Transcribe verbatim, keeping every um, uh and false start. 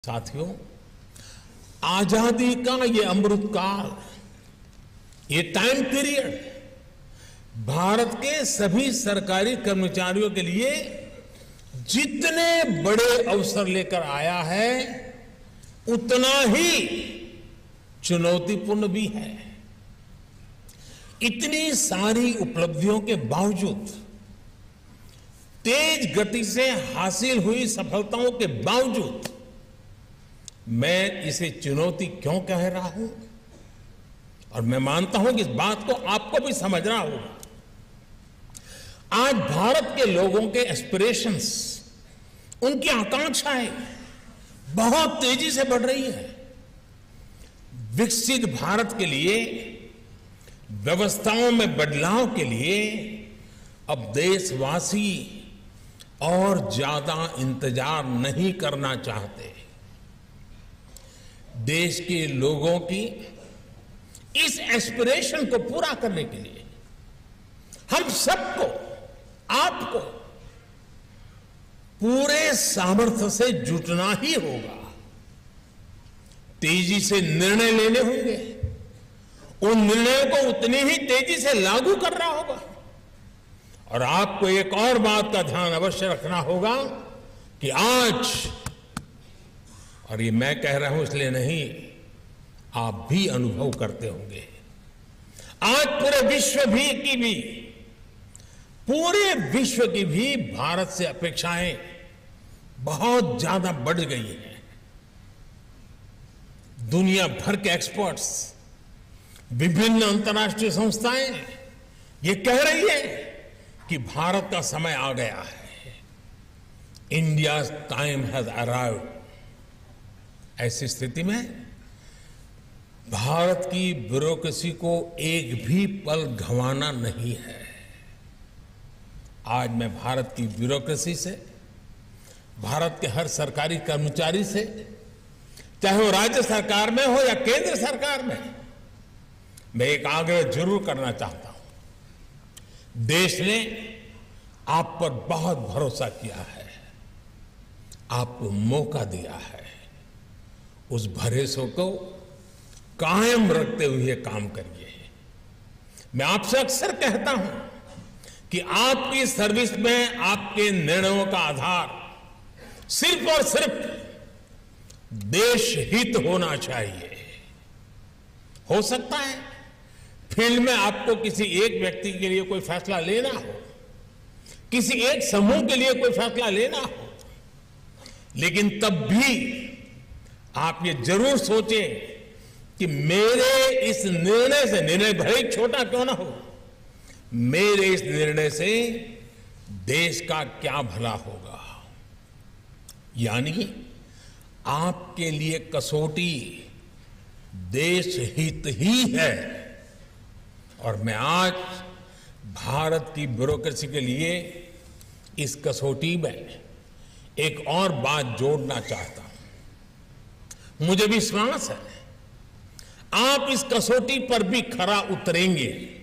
साथियों, आजादी का ये अमृत काल, ये टाइम पीरियड भारत के सभी सरकारी कर्मचारियों के लिए जितने बड़े अवसर लेकर आया है, उतना ही चुनौतीपूर्ण भी है। इतनी सारी उपलब्धियों के बावजूद, तेज गति से हासिल हुई सफलताओं के बावजूद मैं इसे चुनौती क्यों कह रहा हूं, और मैं मानता हूं कि इस बात को आपको भी समझना होगा। आज भारत के लोगों के एस्पिरेशंस, उनकी आकांक्षाएं बहुत तेजी से बढ़ रही है। विकसित भारत के लिए, व्यवस्थाओं में बदलाव के लिए अब देशवासी और ज्यादा इंतजार नहीं करना चाहते। देश के लोगों की इस एस्पिरेशन को पूरा करने के लिए हम सबको, आपको पूरे सामर्थ्य से जुटना ही होगा। तेजी से निर्णय लेने होंगे, उन निर्णयों को उतनी ही तेजी से लागू करना होगा। और आपको एक और बात का ध्यान अवश्य रखना होगा कि आज, और ये मैं कह रहा हूं इसलिए नहीं, आप भी अनुभव करते होंगे, आज पूरे विश्व भी की भी पूरे विश्व की भी भारत से अपेक्षाएं बहुत ज्यादा बढ़ गई हैं। दुनिया भर के एक्सपर्ट्स, विभिन्न अंतर्राष्ट्रीय संस्थाएं ये कह रही है कि भारत का समय आ गया है। India time has arrived. ऐसी स्थिति में भारत की ब्यूरोक्रेसी को एक भी पल गंवाना नहीं है। आज मैं भारत की ब्यूरोक्रेसी से, भारत के हर सरकारी कर्मचारी से, चाहे वो राज्य सरकार में हो या केंद्र सरकार में, मैं एक आग्रह जरूर करना चाहता हूं। देश ने आप पर बहुत भरोसा किया है, आपको मौका दिया है। उस भरोसे को कायम रखते हुए काम करिए। मैं आपसे अक्सर कहता हूं कि आपकी सर्विस में आपके निर्णयों का आधार सिर्फ और सिर्फ देश हित होना चाहिए। हो सकता है फील्ड में आपको किसी एक व्यक्ति के लिए कोई फैसला लेना हो, किसी एक समूह के लिए कोई फैसला लेना हो, लेकिन तब भी आप ये जरूर सोचें कि मेरे इस निर्णय से, निर्णय भले ही छोटा क्यों ना हो, मेरे इस निर्णय से देश का क्या भला होगा। यानी आपके लिए कसौटी देश हित ही है। और मैं आज भारत की ब्यूरोक्रेसी के लिए इस कसौटी में एक और बात जोड़ना चाहता हूं। मुझे विश्वास है आप इस कसौटी पर भी खरा उतरेंगे।